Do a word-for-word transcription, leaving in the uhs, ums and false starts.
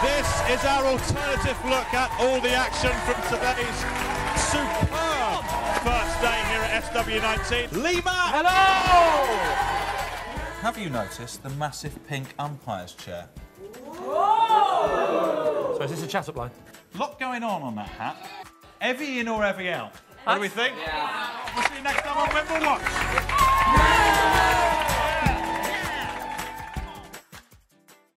This is our alternative look at all the action from today's superb first day here at S W nineteen. Lima! Hello! Have you noticed the massive pink umpire's chair? Whoa! So is this a chat-up line? Lot going on on that hat. Evian or Evi out? What do we think? Yeah. We'll see you next time on Wimbledon Watch.